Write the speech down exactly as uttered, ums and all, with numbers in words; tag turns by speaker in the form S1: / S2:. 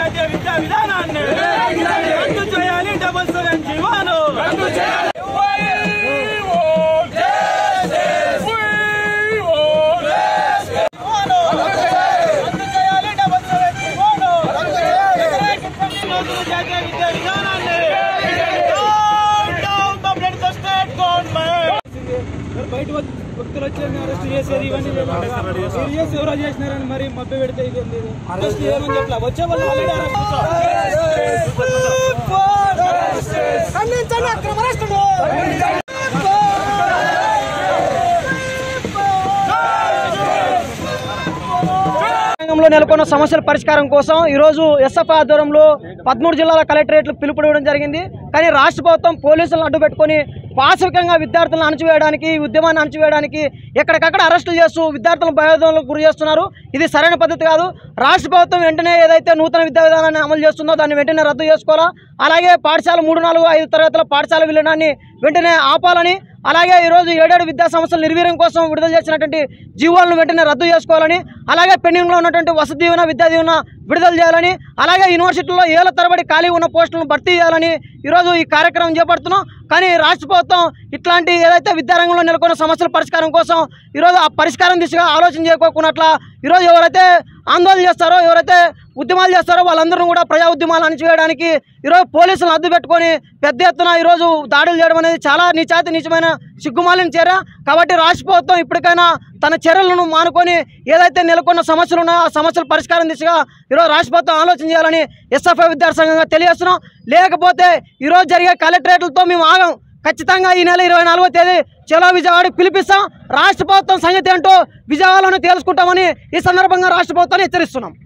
S1: జాతీయ విద్యా విధానాన్ని రద్దు చేయాలి. డబుల్ సెవెన్ జీవోను రద్దు చేయాలి. జాతీయ విద్యా విధానాన్ని బయట వ్యక్తులు వచ్చి అరెస్ట్ చేసేది ఇవన్నీ సీరియస్ ఎవరో చేసినారని మరి మభ్య పెడితే ఇది అరెస్ట్ చేయమని చెప్పలా వచ్చే వాళ్ళు ఆల్రెడీ రంగంలో నెలకొన్న సమస్యల పరిష్కారం కోసం ఈరోజు ఎస్ఎఫ్ ఆధ్వర్యంలో పదమూడు జిల్లాల కలెక్టరేట్లు పిలుపునివ్వడం జరిగింది. కానీ రాష్ట్ర ప్రభుత్వం పోలీసులను అడ్డుపెట్టుకుని పాశవికంగా విద్యార్థులను అణచివేయడానికి ఉద్యమాన్ని అణచివేయడానికి ఎక్కడికక్కడ అరెస్టులు చేస్తూ విద్యార్థులను భయోందోళనకు గురి చేస్తున్నారు. ఇది సరైన పద్ధతి కాదు. రాష్ట్ర ప్రభుత్వం వెంటనే ఏదైతే నూతన విద్యా విధానాన్ని అమలు చేస్తుందో దాన్ని వెంటనే రద్దు చేసుకోవాలా. అలాగే పాఠశాల మూడు నాలుగు ఐదు తరగతుల పాఠశాల విలీనాన్ని వెంటనే ఆపాలని, అలాగే ఈరోజు ఏడేడు విద్యా సంస్థల నిర్వీర్యం కోసం విడుదల చేసినటువంటి జీవోలను వెంటనే రద్దు చేసుకోవాలని, అలాగే పెండింగ్లో ఉన్నటువంటి వసతి దీవెన విద్యా దీవెన విడుదల చేయాలని, అలాగే యూనివర్సిటీలో ఏళ్ల తరబడి ఖాళీ ఉన్న పోస్టులను భర్తీ చేయాలని ఈరోజు ఈ కార్యక్రమం చేపడుతున్నాం. కానీ రాష్ట్ర ప్రభుత్వం ఇట్లాంటి ఏదైతే విద్యారంగంలో నెలకొన్న సమస్యల పరిష్కారం కోసం ఈరోజు ఆ పరిష్కారం దిశగా ఆలోచన చేయకోకున్నట్ల ఈరోజు ఎవరైతే ఆందోళన చేస్తారో, ఎవరైతే ఉద్యమాలు చేస్తారో వాళ్ళందరూ కూడా ప్రజా ఉద్యమాలు అణచివేయడానికి ఈరోజు పోలీసులను అడ్డు పెట్టుకొని పెద్ద ఎత్తున ఈరోజు దాడులు చేయడం అనేది చాలా నీచాతి నీచమైన సిగ్గుమాలిన చర్య. కాబట్టి రాష్ట్ర ప్రభుత్వం ఇప్పటికైనా తన చర్యలను మానుకొని ఏదైతే నెలకొన్న సమస్యలు ఉన్నాయో ఆ సమస్యల పరిష్కారం దిశగా ఈరోజు రాష్ట్ర ప్రభుత్వం ఆలోచన చేయాలని ఎస్ఎఫ్ఐ విద్యార్థి సంఘంగా తెలియజేస్తున్నాం. లేకపోతే ఈరోజు జరిగే కలెక్టరేట్లతో మేము ఆగం. ఖచ్చితంగా ఈ నెల ఇరవై నాలుగో తేదీ చలో విజయవాడకి పిలిపిస్తాం. రాష్ట్ర ప్రభుత్వం సంగతి ఏంటో విజయవాడలోనే తెలుసుకుంటామని ఈ సందర్భంగా రాష్ట్ర ప్రభుత్వాన్ని హెచ్చరిస్తున్నాం.